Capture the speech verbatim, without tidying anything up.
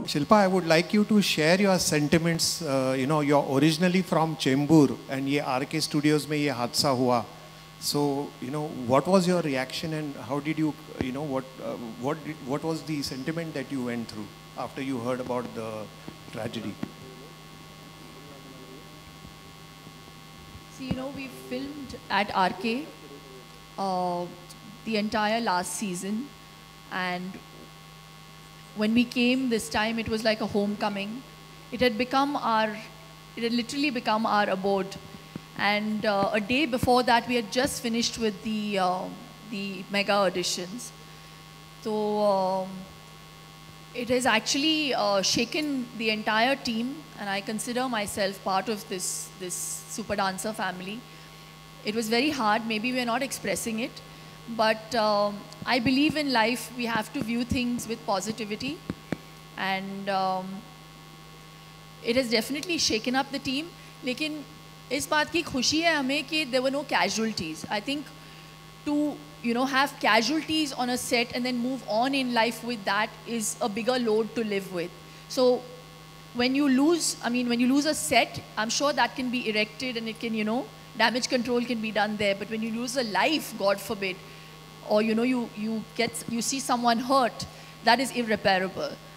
Shilpa, I would like you to share your sentiments. Uh, you know, you're originally from Chembur, and ये R K Studios में ये हादसा हुआ. So, you know, what was your reaction, and how did you, you know, what, uh, what, did, what was the sentiment that you went through after you heard about the tragedy? See, you know, we filmed at R K uh, the entire last season, and when we came this time, it was like a homecoming. It had become our, it had literally become our abode. And uh, a day before that, we had just finished with the, uh, the mega auditions. So um, it has actually uh, shaken the entire team, and I consider myself part of this, this super dancer family. It was very hard. Maybe we're not expressing it. But um, I believe in life, we have to view things with positivity. And um, it has definitely shaken up the team. Lekin is baat ki khushi hai hame ki there were no casualties. I think to, you know, have casualties on a set and then move on in life with that is a bigger load to live with. So when you lose, I mean, when you lose a set, I'm sure that can be erected and it can, you know, damage control can be done there. But when you lose a life, God forbid, or you know, you, you, get, you see someone hurt, that is irreparable.